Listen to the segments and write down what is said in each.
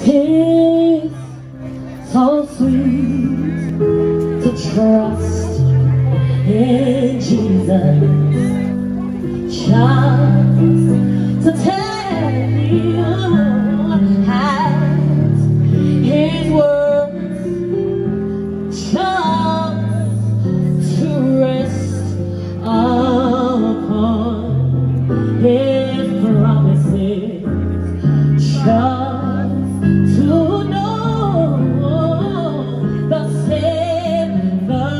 It's so sweet to trust in Jesus, just to tell you as His words, just to rest upon His promises, just to know thus saith the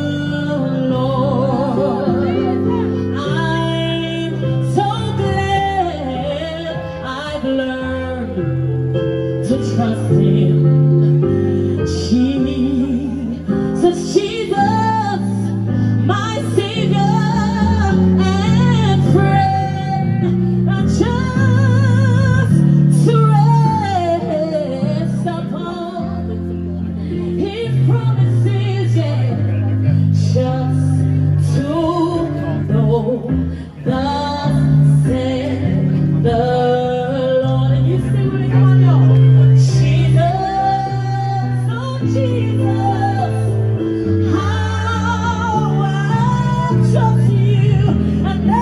Lord. I'm so glad I've learned to trust Him. Jesus, my Savior and friend, just to rest upon His promises, yeah, just to know thus saith the Lord. And you sing with me, come on, y'all. Jesus, oh Jesus, how I trust you, and I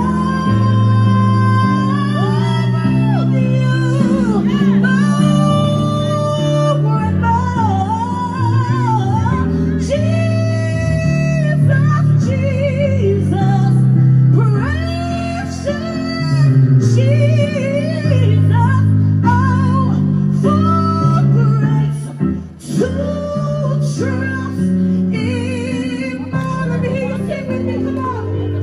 love you more and more. Jesus, Jesus, precious Jesus, oh, for grace to trust in more. Let me hear you sing with me, come on.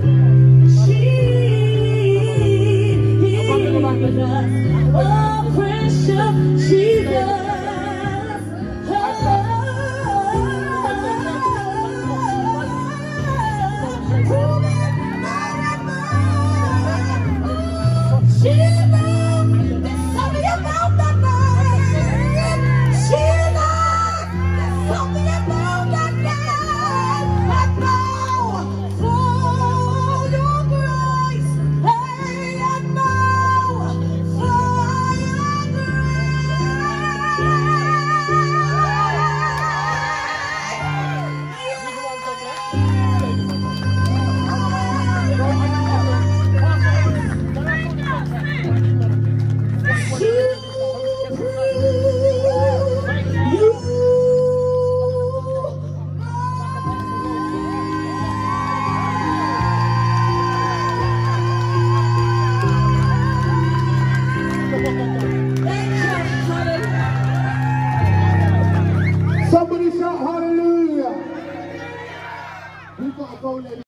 Jesus, oh, precious Jesus. Somebody shout hallelujah. We got to go, ladies.